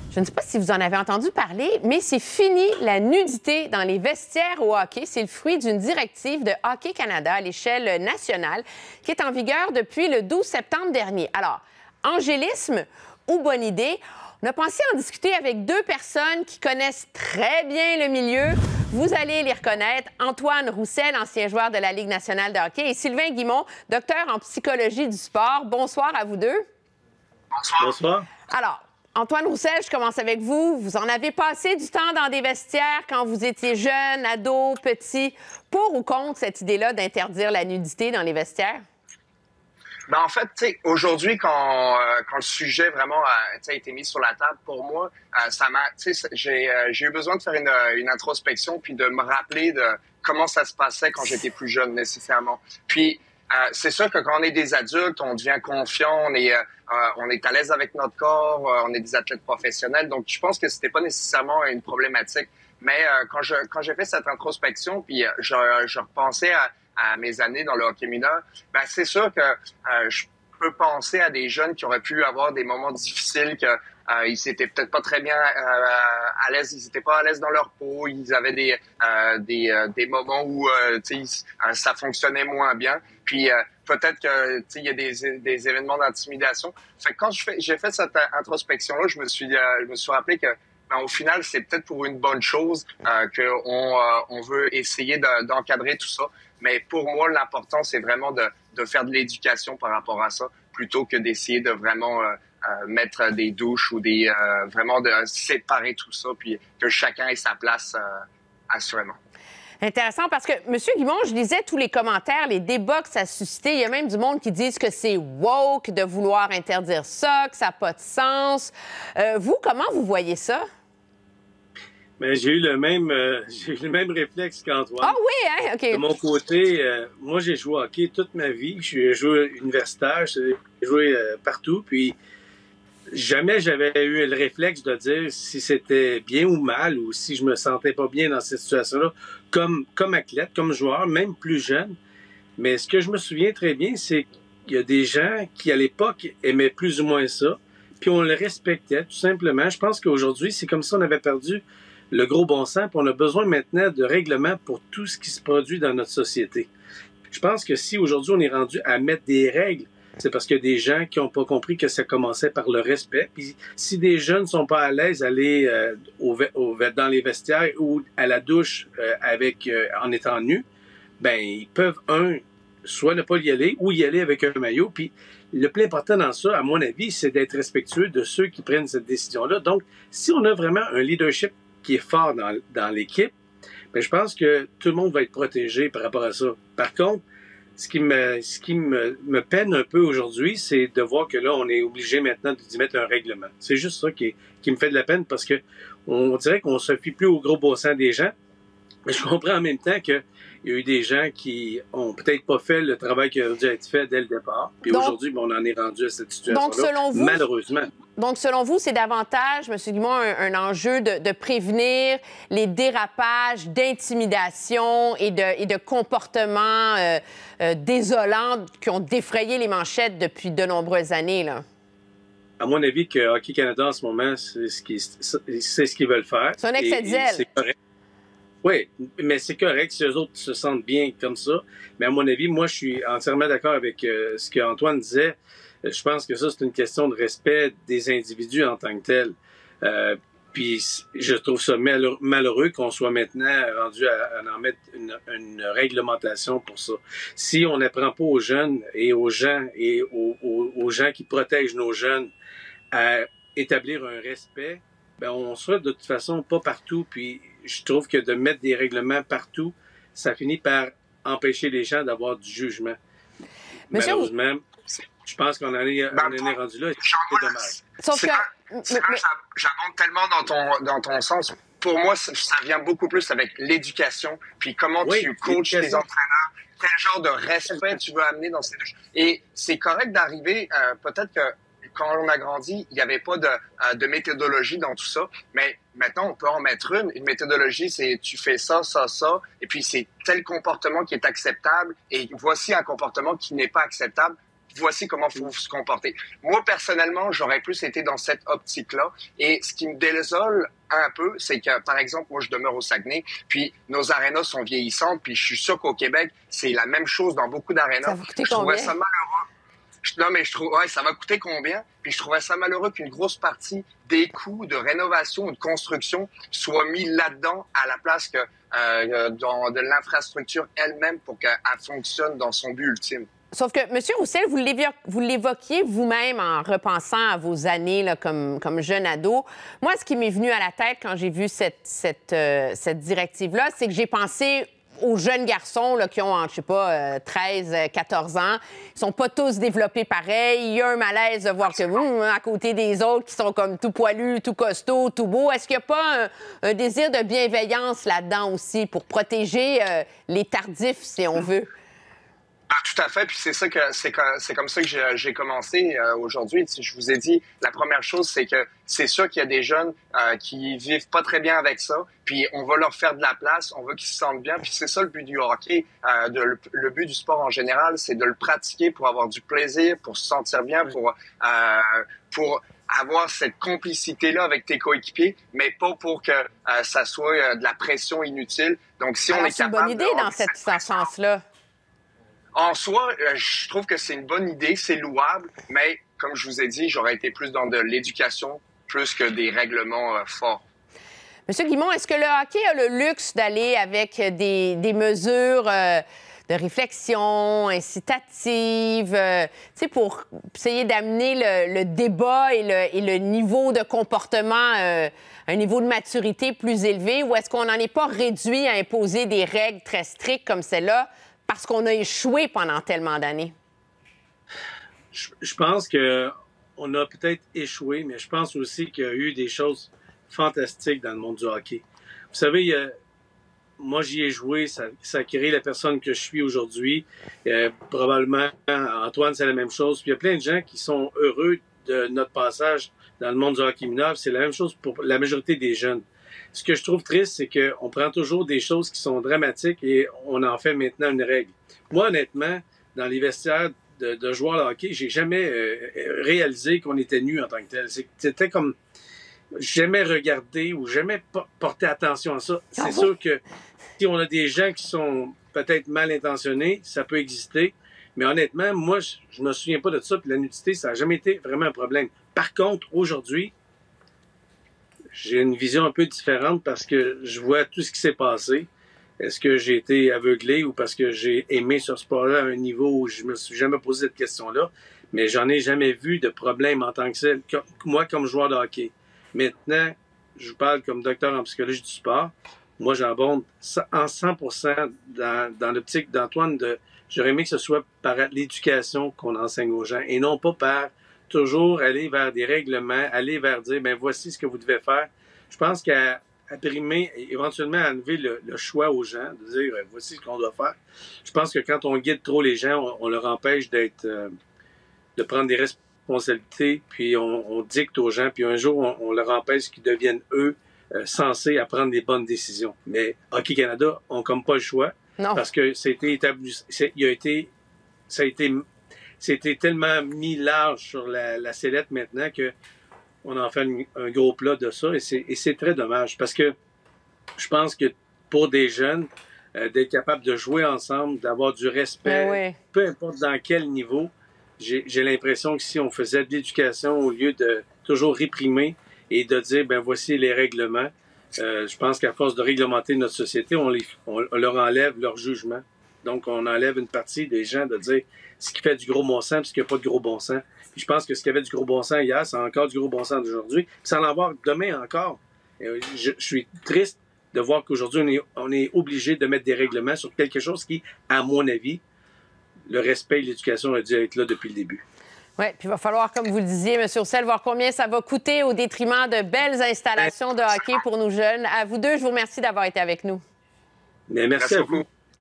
Je ne sais pas si vous en avez entendu parler, mais c'est fini la nudité dans les vestiaires au hockey. C'est le fruit d'une directive de Hockey Canada à l'échelle nationale qui est en vigueur depuis le 12 septembre dernier. Alors, angélisme ou bonne idée? On a pensé en discuter avec deux personnes qui connaissent très bien le milieu. Vous allez les reconnaître. Antoine Roussel, ancien joueur de la Ligue nationale de hockey, et Sylvain Guimond, docteur en psychologie du sport. Bonsoir à vous deux. Bonsoir. Bonsoir. Alors, Antoine Roussel, je commence avec vous. Vous en avez passé du temps dans des vestiaires quand vous étiez jeune, ado, petit. Pour ou contre cette idée-là d'interdire la nudité dans les vestiaires? Ben en fait, aujourd'hui, quand le sujet vraiment a été mis sur la table, pour moi, j'ai eu besoin de faire une introspection puis de me rappeler de comment ça se passait quand j'étais plus jeune, nécessairement. Puis, c'est sûr que quand on est des adultes, on devient confiant, on est à l'aise avec notre corps, on est des athlètes professionnels. Donc, je pense que c'était pas nécessairement une problématique. Mais quand j'ai fait cette introspection, puis je repensais à mes années dans le hockey mineur, ben c'est sûr que je peux penser à des jeunes qui auraient pu avoir des moments difficiles, que ils s'étaient peut-être pas très bien à l'aise, ils étaient pas à l'aise dans leur peau, ils avaient des moments où ça fonctionnait moins bien. Puis peut-être que il y a des événements d'intimidation. Fait que quand j'ai fait cette introspection là, je me suis rappelé que au final, c'est peut-être pour une bonne chose qu'on veut essayer d'encadrer tout ça. Mais pour moi, l'important, c'est vraiment de faire de l'éducation par rapport à ça, plutôt que d'essayer de vraiment mettre des douches ou vraiment de séparer tout ça, puis que chacun ait sa place, assurément. Intéressant, parce que, M. Guimond, je lisais tous les commentaires, les débats que ça a suscité. Il y a même du monde qui disent que c'est woke de vouloir interdire ça, que ça n'a pas de sens. Vous, comment vous voyez ça? Mais j'ai eu le même réflexe qu'Antoine. Ah oui, hein? OK. De mon côté, moi, j'ai joué au hockey toute ma vie. J'ai joué universitaire, j'ai joué partout. Puis, jamais j'avais eu le réflexe de dire si c'était bien ou mal ou si je me sentais pas bien dans cette situation-là, comme athlète, comme joueur, même plus jeune. Mais ce que je me souviens très bien, c'est qu'il y a des gens qui, à l'époque, aimaient plus ou moins ça. Puis, on le respectait, tout simplement. Je pense qu'aujourd'hui, c'est comme si on avait perdu le gros bon sens, puis on a besoin maintenant de règlements pour tout ce qui se produit dans notre société. Je pense que si aujourd'hui on est rendu à mettre des règles, c'est parce qu'il y a des gens qui n'ont pas compris que ça commençait par le respect. Puis si des jeunes ne sont pas à l'aise d'aller dans les vestiaires ou à la douche en étant nus, ben ils peuvent, soit ne pas y aller ou y aller avec un maillot. Puis le plus important dans ça, à mon avis, c'est d'être respectueux de ceux qui prennent cette décision-là. Donc, si on a vraiment un leadership qui est fort dans l'équipe, ben je pense que tout le monde va être protégé par rapport à ça. Par contre, ce qui me peine un peu aujourd'hui, c'est de voir que là, on est obligé maintenant d'y mettre un règlement. C'est juste ça qui me fait de la peine, parce que on dirait qu'on se fie plus au gros bon sens des gens. Mais je comprends en même temps qu'il y a eu des gens qui ont peut-être pas fait le travail qui a dû être fait dès le départ. Puis aujourd'hui, on en est rendu à cette situation-là, donc, selon vous, malheureusement. Donc, selon vous, c'est davantage, M. Guimond, un enjeu de prévenir les dérapages d'intimidation et de comportements désolants qui ont défrayé les manchettes depuis de nombreuses années, là? À mon avis, que Hockey Canada, en ce moment, c'est ce qu'ils veulent faire. C'est un excès de zèle. C'est correct. Oui, mais c'est correct si eux autres se sentent bien comme ça. Mais à mon avis, moi, je suis entièrement d'accord avec ce qu'Antoine disait. Je pense que ça, c'est une question de respect des individus en tant que tels. Puis je trouve ça malheureux qu'on soit maintenant rendu à en mettre une réglementation pour ça. Si on n'apprend pas aux jeunes et aux gens qui protègent nos jeunes à établir un respect, ben on sera de toute façon pas partout. Puis je trouve que de mettre des règlements partout, ça finit par empêcher les gens d'avoir du jugement. Malheureusement, je pense qu'on en est rendu là. C'est dommage. J'abonde tellement dans ton sens. Pour moi, ça vient beaucoup plus avec l'éducation, puis comment tu coaches tes entraîneurs, quel genre de respect tu veux amener dans ces deux. Et c'est correct d'arriver, peut-être que quand on a grandi, il n'y avait pas de méthodologie dans tout ça, mais maintenant, on peut en mettre une. Une méthodologie, c'est tu fais ça, ça, ça, et puis c'est tel comportement qui est acceptable, et voici un comportement qui n'est pas acceptable. voici comment il faut se comporter. Moi, personnellement, j'aurais plus été dans cette optique-là. Et ce qui me désole un peu, c'est que, par exemple, moi, je demeure au Saguenay, puis nos arénas sont vieillissantes, puis je suis sûr qu'au Québec, c'est la même chose dans beaucoup d'arénas. Ça va coûter combien? Ça malheureux. Non, mais ça va coûter combien? Puis je trouvais ça malheureux qu'une grosse partie des coûts de rénovation ou de construction soit mis là-dedans à la place que de l'infrastructure elle-même pour qu'elle fonctionne dans son but ultime. Sauf que, M. Roussel, vous l'évoquiez vous-même en repensant à vos années là, comme jeune ado. Moi, ce qui m'est venu à la tête quand j'ai vu cette directive-là, c'est que j'ai pensé aux jeunes garçons là, qui ont, je sais pas, 13, 14 ans. Ils sont pas tous développés pareil. Il y a un malaise de voir que vous, à côté des autres qui sont comme tout poilus, tout costauds, tout beaux. Est-ce qu'il n'y a pas un désir de bienveillance là-dedans aussi pour protéger les tardifs, si on veut? Ah, tout à fait, puis c'est comme ça que j'ai commencé aujourd'hui. Je vous ai dit, la première chose, c'est que c'est sûr qu'il y a des jeunes qui vivent pas très bien avec ça, puis on va leur faire de la place, on veut qu'ils se sentent bien, puis c'est ça le but du hockey, le but du sport en général, c'est de le pratiquer pour avoir du plaisir, pour se sentir bien, pour avoir cette complicité-là avec tes coéquipiers, mais pas pour que ça soit de la pression inutile. Donc, si on est capable... C'est une bonne idée dans cette sens-là. En soi, je trouve que c'est une bonne idée, c'est louable, mais comme je vous ai dit, j'aurais été plus dans de l'éducation plus que des règlements forts. Monsieur Guimond, est-ce que le hockey a le luxe d'aller avec des mesures de réflexion incitatives, pour essayer d'amener le débat et le niveau de comportement, un niveau de maturité plus élevé, ou est-ce qu'on n'en est pas réduit à imposer des règles très strictes comme celle-là parce qu'on a échoué pendant tellement d'années? Je pense qu'on a peut-être échoué, mais je pense aussi qu'il y a eu des choses fantastiques dans le monde du hockey. Vous savez, moi, j'y ai joué, ça a créé la personne que je suis aujourd'hui. Probablement, Antoine, c'est la même chose. Puis il y a plein de gens qui sont heureux de notre passage dans le monde du hockey mineur. C'est la même chose pour la majorité des jeunes. Ce que je trouve triste, c'est qu'on prend toujours des choses qui sont dramatiques et on en fait maintenant une règle. Moi, honnêtement, dans les vestiaires de joueurs de hockey, j'ai jamais réalisé qu'on était nus en tant que tel. C'était comme jamais regardé ou jamais porté attention à ça. C'est sûr que si on a des gens qui sont peut-être mal intentionnés, ça peut exister. Mais honnêtement, moi, je me souviens pas de ça. Puis la nudité, ça n'a jamais été vraiment un problème. Par contre, aujourd'hui, j'ai une vision un peu différente parce que je vois tout ce qui s'est passé. Est-ce que j'ai été aveuglé ou parce que j'ai aimé ce sport-là à un niveau où je me suis jamais posé cette question-là? Mais j'en ai jamais vu de problème en tant que tel, moi comme joueur de hockey. Maintenant, je vous parle comme docteur en psychologie du sport. Moi, j'abonde en 100% dans l'optique d'Antoine. J'aurais aimé que ce soit par l'éducation qu'on enseigne aux gens et non pas par toujours aller vers des règlements, aller vers dire, ben voici ce que vous devez faire. Je pense qu'à primer, éventuellement à enlever le choix aux gens, de dire, voici ce qu'on doit faire. Je pense que quand on guide trop les gens, on leur empêche de prendre des responsabilités, puis on dicte aux gens, puis un jour, on leur empêche qu'ils deviennent, eux, censés à prendre des bonnes décisions. Mais Hockey Canada, on comme pas le choix, non. Parce que c'était établi, c'était tellement mis large sur la sellette maintenant que on en fait un gros plat de ça et c'est très dommage parce que je pense que pour des jeunes, d'être capable de jouer ensemble, d'avoir du respect, peu importe dans quel niveau, j'ai l'impression que si on faisait de l'éducation au lieu de toujours réprimer et de dire, ben voici les règlements, je pense qu'à force de réglementer notre société, on leur enlève leur jugement. Donc, on enlève une partie des gens de dire ce qui fait du gros bon sens et ce qui n'a pas de gros bon sens. Puis je pense que ce qui avait du gros bon sens hier, c'est encore du gros bon sens d'aujourd'hui. Puis ça en va avoir demain encore. Je suis triste de voir qu'aujourd'hui, on est obligé de mettre des règlements sur quelque chose qui, à mon avis, le respect et l'éducation a dû être là depuis le début. Oui, puis il va falloir, comme vous le disiez, M. Roussel, voir combien ça va coûter au détriment de belles installations de hockey pour nos jeunes. À vous deux, je vous remercie d'avoir été avec nous. Mais merci à vous.